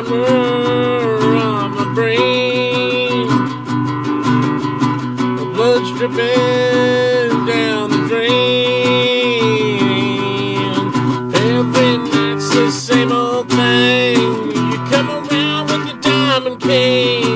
jackhammer on my brain. The blood's dripping down the drain. Every night's the same old thing. You come around with your diamond cane.